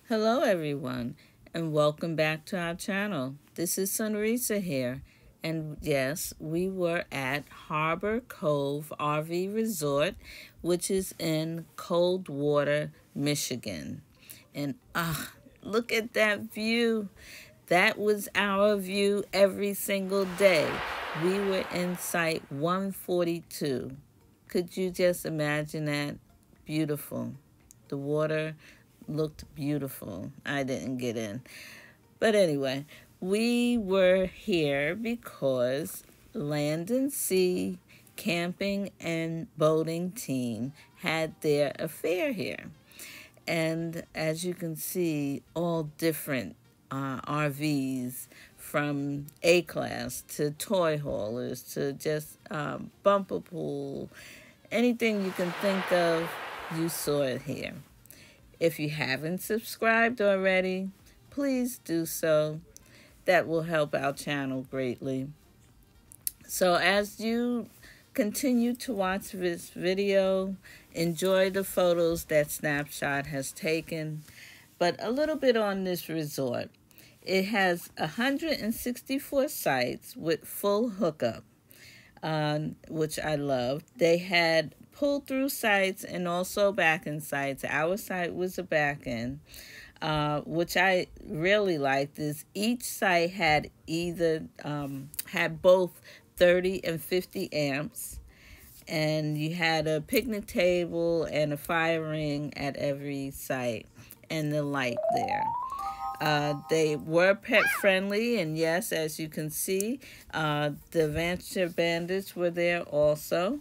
Hello everyone and welcome back to our channel. This is Sunrisa here, and yes, we were at Harbor Cove RV Resort, which is in Coldwater, Michigan. And look at that view. That was our view every single day. We were in site 142. Could you just imagine that? Beautiful. The water looked beautiful. I didn't get in. But anyway, we were here because Land and Sea Camping and Boating Team had their affair here. And as you can see, all different RVs, from A-Class to toy haulers to just bumper pool. Anything you can think of, you saw it here. If you haven't subscribed already, please do so. That will help our channel greatly. So as you continue to watch this video, enjoy the photos that Snapshot has taken. But a little bit on this resort. It has 164 sites with full hookup, which I love. They had pull-through sites and also back-end sites. Our site was a back-end, which I really liked. Is each site had had both 30 and 50 amps, and you had a picnic table and a fire ring at every site, and the light there. They were pet friendly, and yes, as you can see, the Adventure Bandits were there also.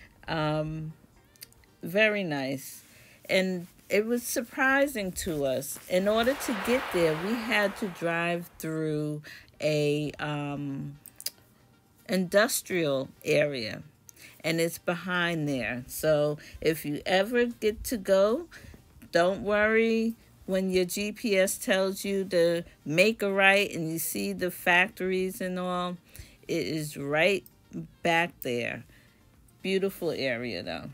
Very nice. And it was surprising to us. In order to get there, we had to drive through a industrial area, and it's behind there. So if you ever get to go, don't worry when your GPS tells you to make a right and you see the factories and all. It is right back there. Beautiful area though.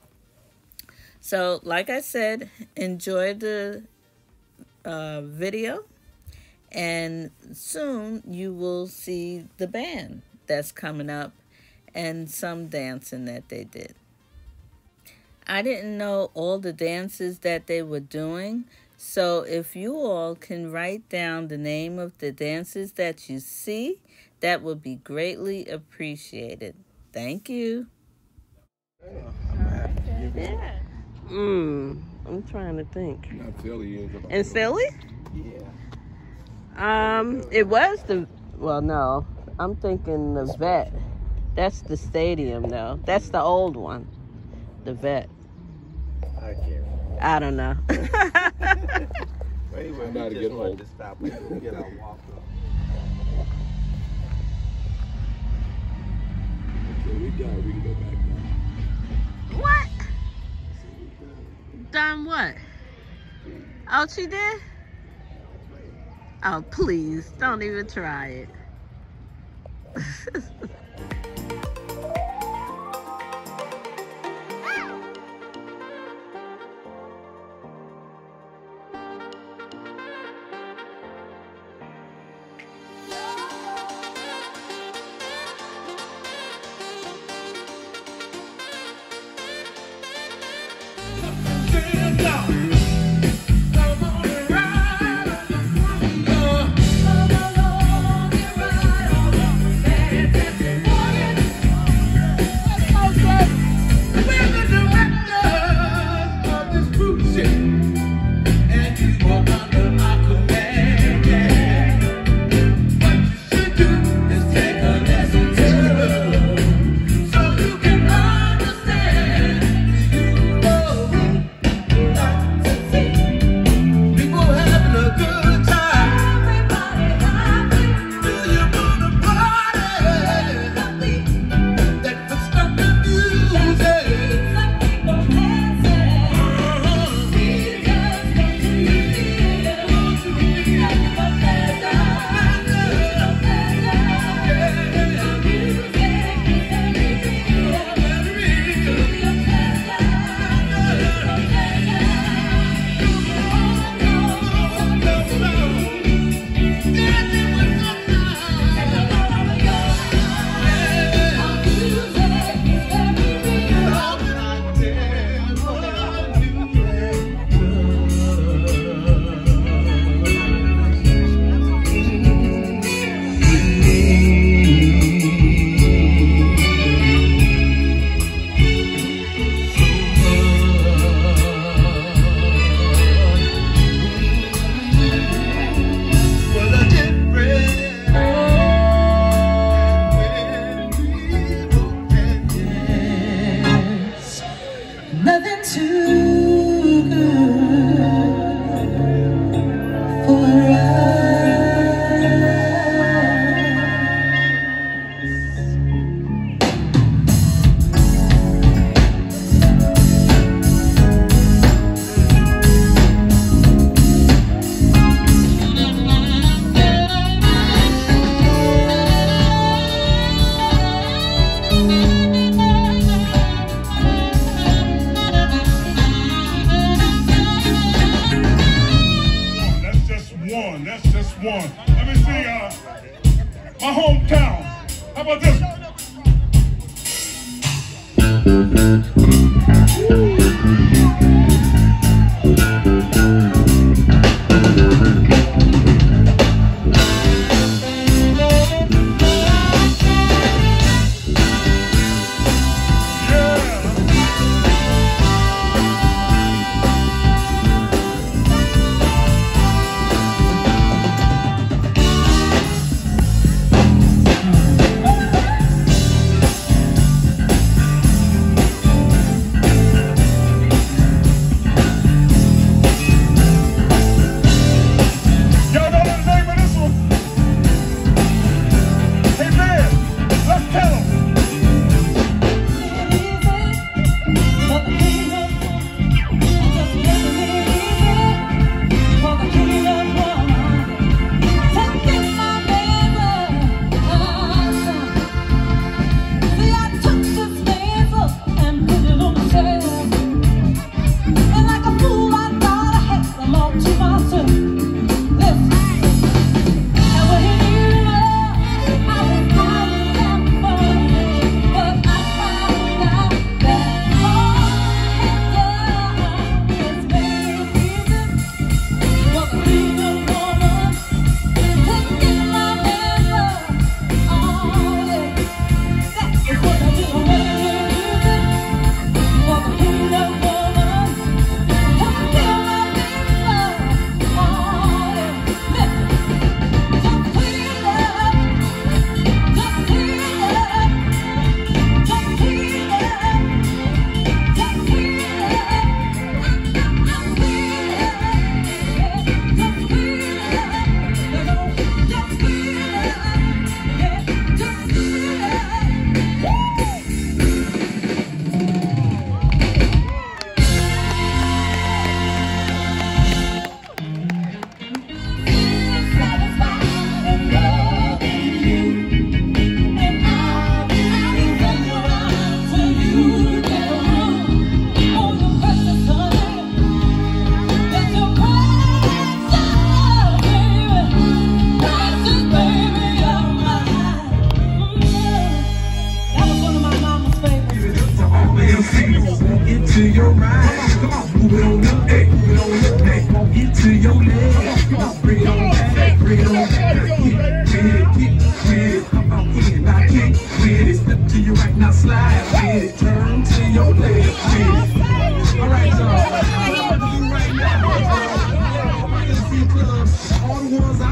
So like I said, enjoy the video, and soon you will see the band that's coming up and some dancing that they did. I didn't know all the dances that they were doing, so if you all can write down the name of the dances that you see, that would be greatly appreciated. Thank you. Yeah. I'm trying to think. Not Philly. In Philly? Yeah. It was well, no. I'm thinking the Vet. That's the stadium, though. That's the old one. The Vet. I can't. I don't know. I'm not a good old. To stop and get our walk up. Okay, we done. We can go back now. What? Done what? Oh, she did? Oh, please. Don't even try it.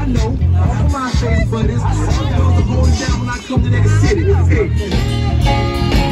I know. All my fans for this. All girls are holding down when I come to that city. Hey.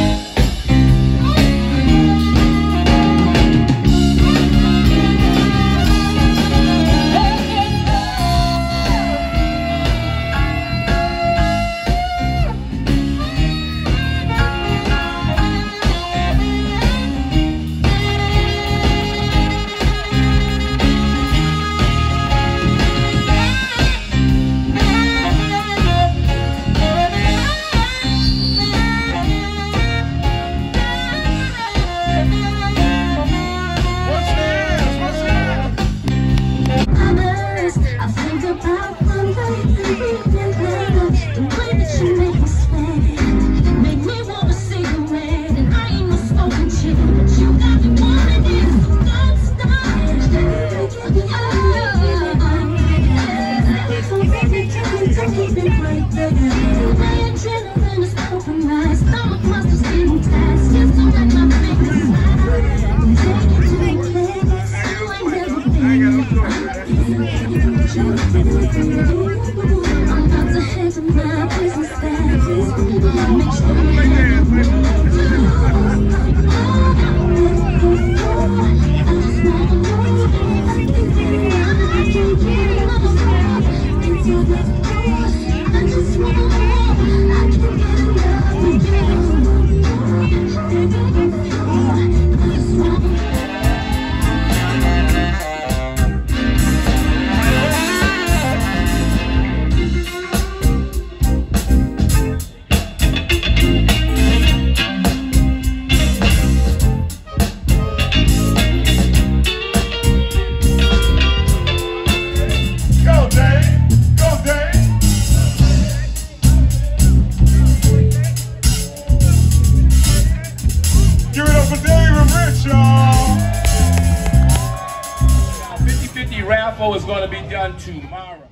Is going to be done tomorrow.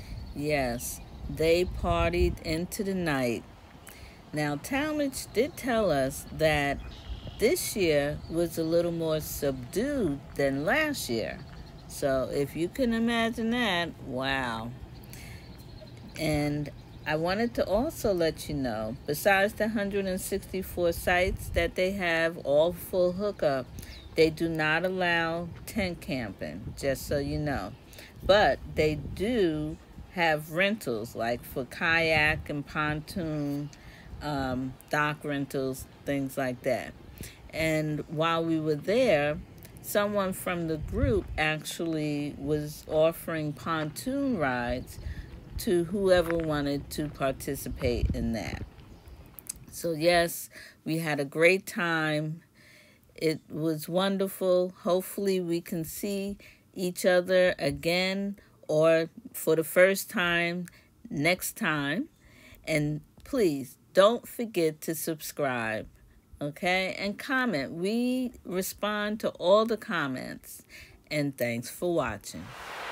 Yes, they partied into the night. Now, Talmadge did tell us that this year was a little more subdued than last year. So if you can imagine that, wow. And I wanted to also let you know, besides the 164 sites that they have, all full hookup, they do not allow tent camping, just so you know. But they do have rentals, like for kayak and pontoon, dock rentals, things like that. And while we were there, someone from the group actually was offering pontoon rides to whoever wanted to participate in that. So yes, we had a great time. It was wonderful. Hopefully we can see each other again, or for the first time next time. And please don't forget to subscribe, okay, and comment. We respond to all the comments. And thanks for watching.